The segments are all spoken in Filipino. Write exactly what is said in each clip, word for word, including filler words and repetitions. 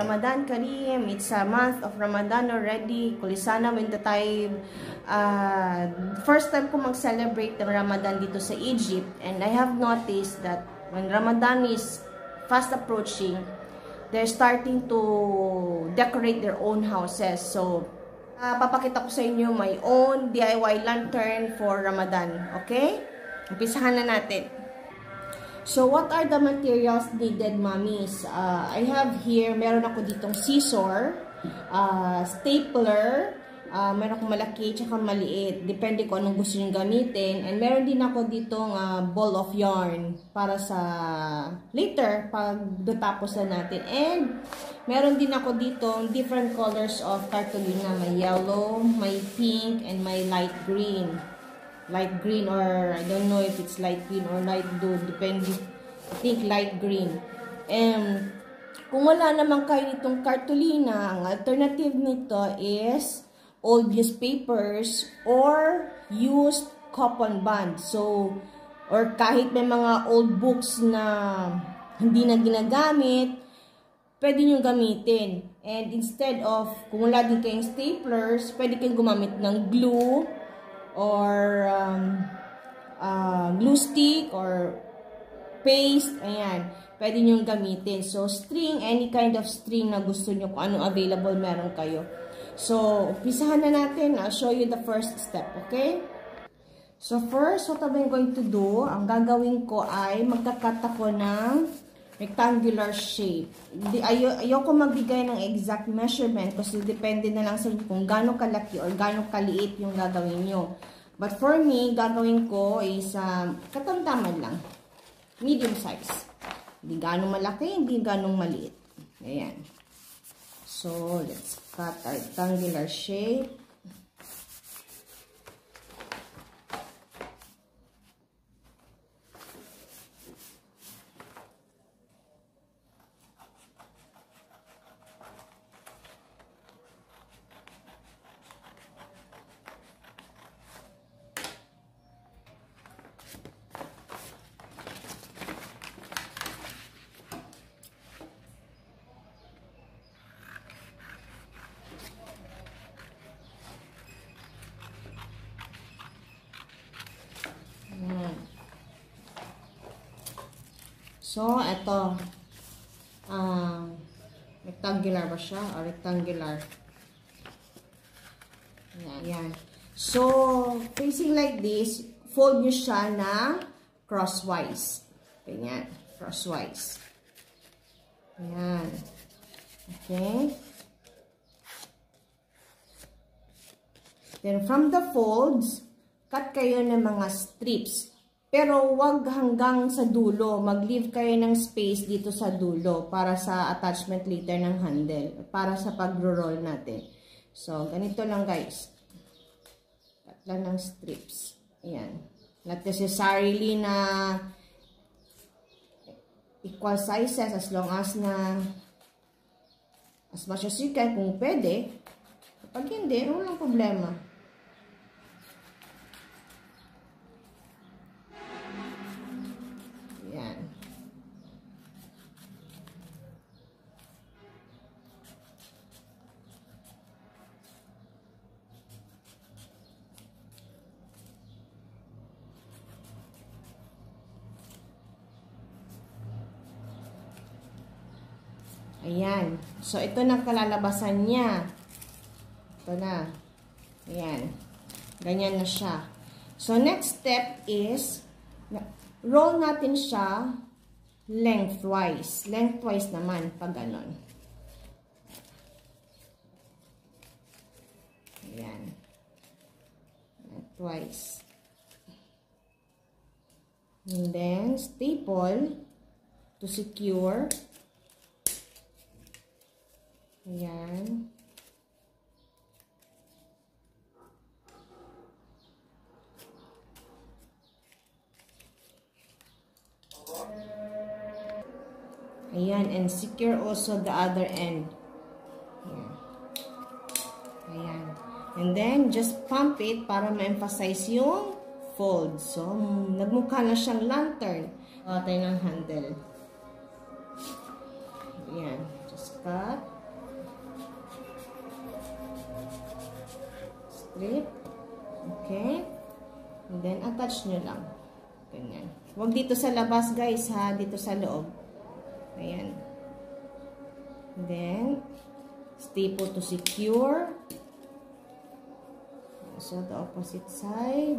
Ramadan Kareem. It's a month of Ramadan already. Kulisana when the time, uh, first time ko mag-celebrate ng Ramadan dito sa Egypt. And I have noticed that when Ramadan is fast approaching, they're starting to decorate their own houses. So, uh, papakita ko sa inyo my own D I Y lantern for Ramadan. Okay? Umpisahan na natin. So, what are the materials needed, mommies? Uh, I have here, meron ako ditong scissor, uh, stapler, uh, meron akong malaki tsaka maliit. Depende kung anong gusto nyo gamitin. And meron din ako ditong uh, ball of yarn para sa later, pag natapos na natin. And meron din ako ditong different colors of cartolina. May yellow, may pink, and may light green. Light green, or I don't know if it's light green or light blue, depende. I think light green. And kung wala naman kayo nitong cartolina, ang alternative nito is old newspapers or used coupon band. So, or kahit may mga old books na hindi na ginagamit, pwede nyo gamitin. And instead of, kung wala din kayong staplers, pwede kayong gumamit ng glue, or um, uh, glue stick, or paste, ayan, pwede nyo gamitin. So, string, any kind of string na gusto nyo, kung anong available meron kayo. So, umpisahan na natin. I'll show you the first step, okay? So, first, what I'm going to do, ang gagawin ko ay magkakat ako ng rectangular shape. Di, ayo, ayoko magbigay ng exact measurement kasi depende na lang sa kung gaano kalaki or gaano kaliit yung gagawin nyo. But for me, gagawin ko is um, katamtaman lang. Medium size. Hindi gaano malaki, hindi gaano maliit. Ayan. So, let's cut our rectangular shape. So, ito, uh, rectangular ba siya? O, rectangular. Yan, yan. So, facing like this, fold nyo siya na crosswise. Ganyan, crosswise. Yan. Okay. Then, from the folds, cut kayo ng mga strips. Pero wag hanggang sa dulo. Mag-leave kayo ng space dito sa dulo para sa attachment later ng handle. Para sa pag-roll natin. So, ganito lang guys. Cut lang ng strips. Ayan. Not necessarily na equal sizes as long as na as much as you can kung pwede. Kapag hindi, walang problema. Ayan. So, ito na kalalabasan niya. Ito na. Ayan. Ganyan na siya. So, next step is, roll natin siya lengthwise. Lengthwise naman, pag ganon. Ayan. Lengthwise. And then, staple to secure. Ayan. Ayan, and secure also the other end. Ayan. Ayan. And then, just pump it para ma-emphasize yung fold. So, nagmukha na siyang lantern. O, tayo ng handle. Ayan. Just cut. Strip. Okay. And then, attach nyo lang. Ganyan. Huwag dito sa labas, guys, ha. Dito sa loob. Ayan. And then, staple to secure. So, the opposite side.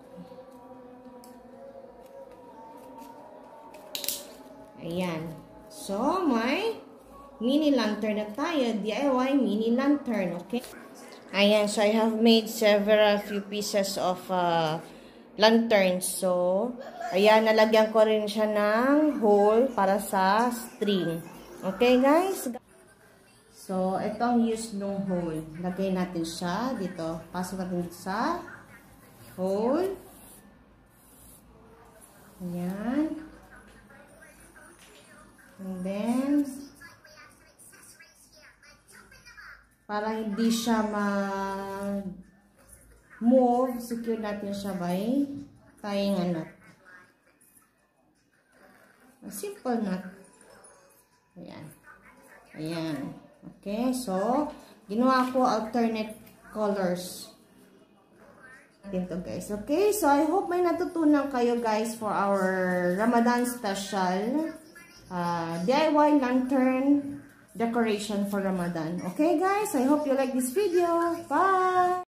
Ayan. So, may mini lantern na tayo. D I Y mini lantern. Okay? Ayan. So, I have made several few pieces of uh, lanterns. So, ayan. Nalagyan ko rin siya ng hole para sa string. Okay, guys? So, ito ang use ng hole. Lagay natin siya dito. Pasok natin sa hole. Ayan. And then, para hindi siya mag-move, secure natin siya by tying a knot. A simple knot. Ayan. Ayan. Okay, so, ginawa ko alternate colors. Dito, guys. Okay, so I hope may natutunan kayo, guys, for our Ramadan special uh, D I Y lantern decoration for Ramadan. Okay, guys, I hope you like this video. Bye!